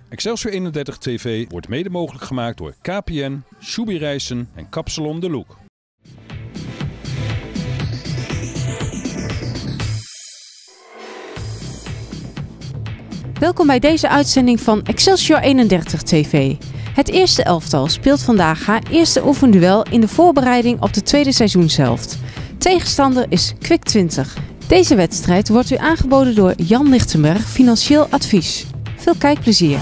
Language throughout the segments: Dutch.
Excelsior 31 TV wordt mede mogelijk gemaakt door KPN, Shubi Reizen en Kapsalon De Look. Welkom bij deze uitzending van Excelsior 31 TV. Het eerste elftal speelt vandaag haar eerste oefenduel in de voorbereiding op de tweede seizoenshelft. Tegenstander is Kwik 20. Deze wedstrijd wordt u aangeboden door Jan Lichtenberg, Financieel Advies. Veel kijkplezier!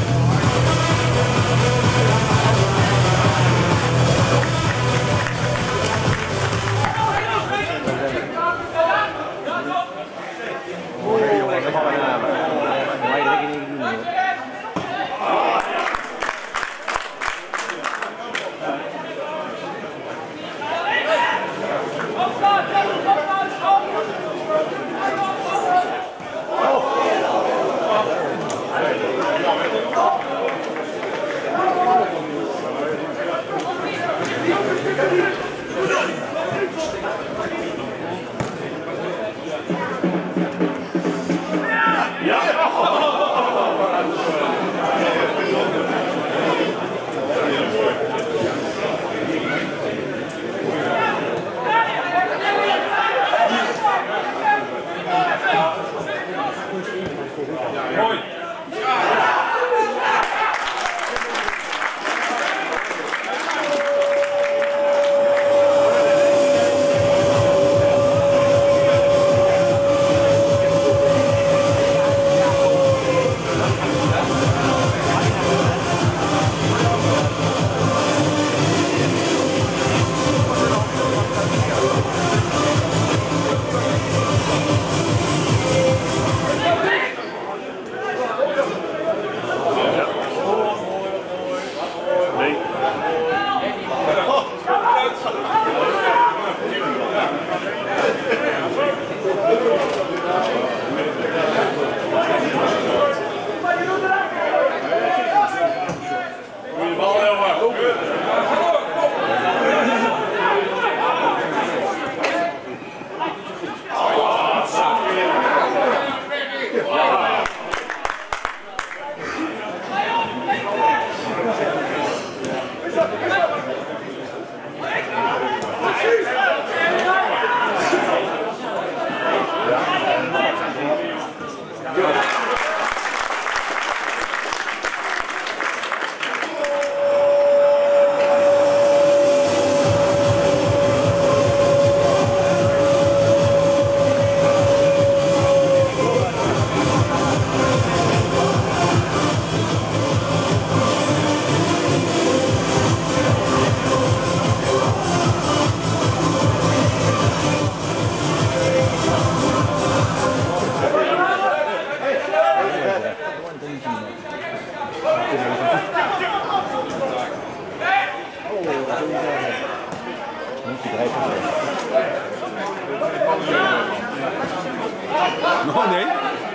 Oh nee.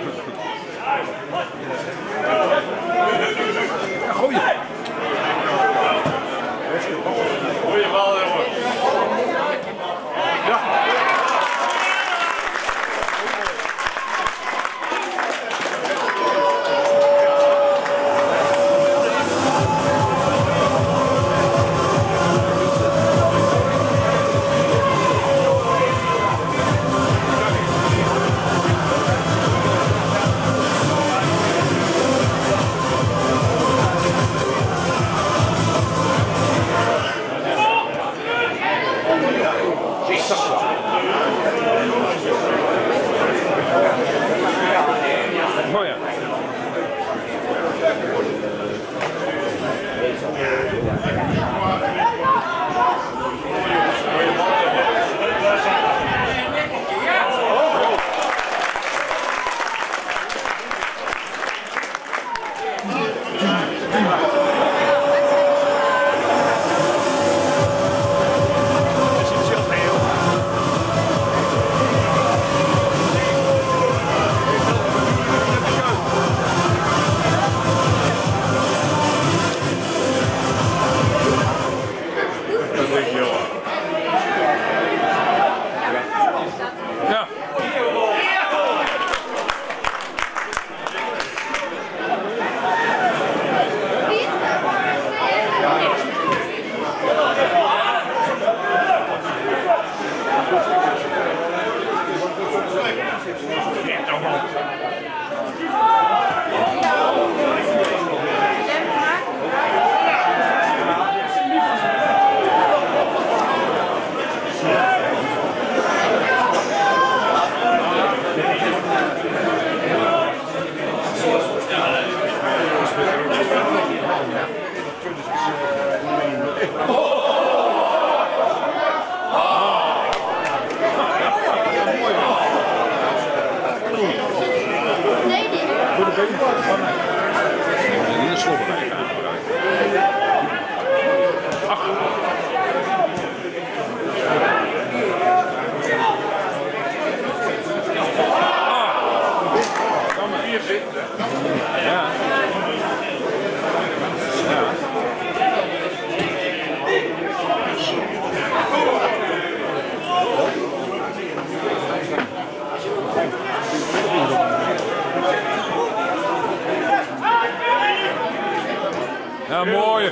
Goeie. Goeie bal, jongen. Ja. Ja, mooi.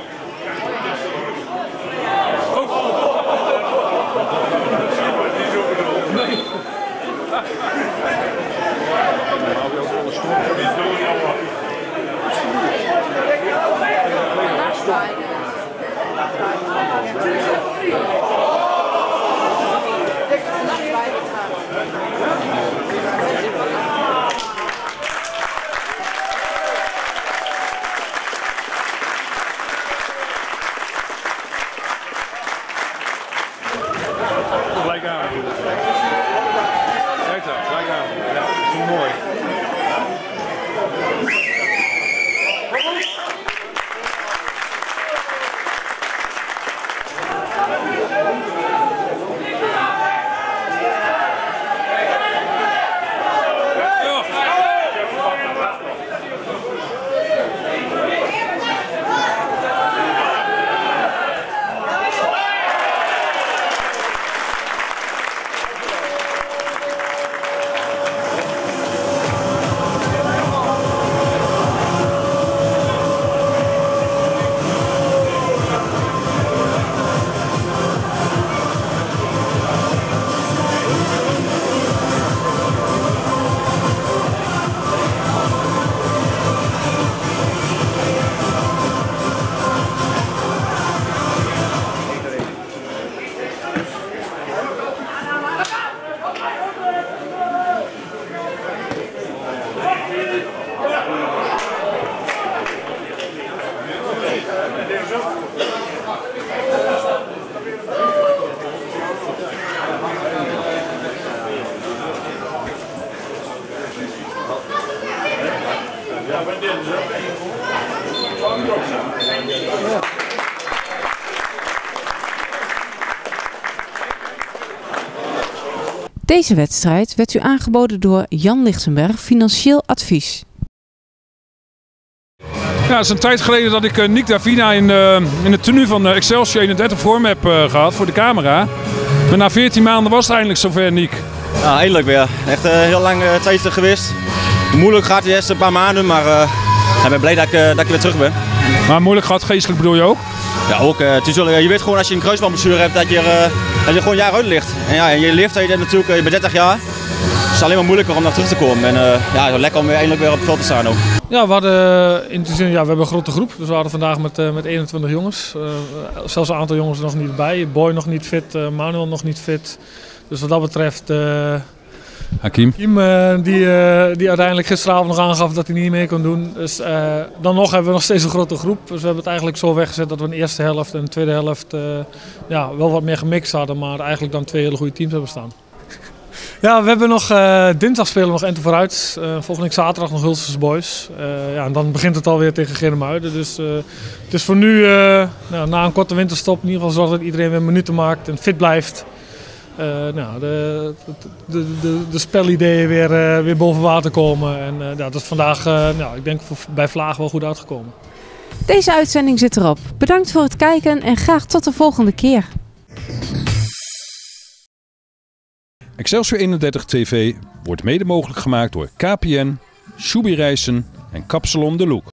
Gelijk aan. Kijk dan, gelijk aan. Ja, dat is mooi. Deze wedstrijd werd u aangeboden door Jan Lichtenberg, Financieel Advies. Ja, het is een tijd geleden dat ik Nick Davina in het tenue van Excelsior 31 voor me heb gehad voor de camera. Maar na 14 maanden was het eindelijk zover, Nick. Ja, eindelijk weer. Echt heel lang tijd geweest. Moeilijk gaat de eerste paar maanden, maar ik ben blij dat ik weer terug ben. Maar moeilijk gaat geestelijk bedoel je ook? Ja, ook. Je weet gewoon als je een kruisbandblessure hebt dat je gewoon jaar uit ligt. En ja, je leeftijd natuurlijk, je bent 30 jaar. Het is alleen maar moeilijker om naar terug te komen. En ja, lekker om eindelijk weer op het veld te staan ook. Ja, we hadden in de zin, we hebben een grote groep. Dus we hadden vandaag met 21 jongens. Zelfs een aantal jongens er nog niet bij. Boy nog niet fit, Manuel nog niet fit. Dus wat dat betreft... Hakim die uiteindelijk gisteravond nog aangaf dat hij niet mee kon doen. Dus dan nog hebben we nog steeds een grote groep. Dus we hebben het eigenlijk zo weggezet dat we in de eerste helft en de tweede helft wel wat meer gemixt hadden. Maar eigenlijk dan twee hele goede teams hebben staan. Ja, we hebben nog dinsdag spelen we nog Ente vooruit. Volgende week zaterdag nog Hulsers Boys. En dan begint het alweer tegen Geermuiden. Dus het is voor nu, na een korte winterstop, in ieder geval zorgen dat iedereen weer minuten maakt en fit blijft. De spelideeën weer boven water komen. En dat is vandaag, ik denk bij Vlaag wel goed uitgekomen. Deze uitzending zit erop. Bedankt voor het kijken en graag tot de volgende keer. Excelsior 31 TV wordt mede mogelijk gemaakt door KPN, Shubi Reizen en Kapsalon de Look.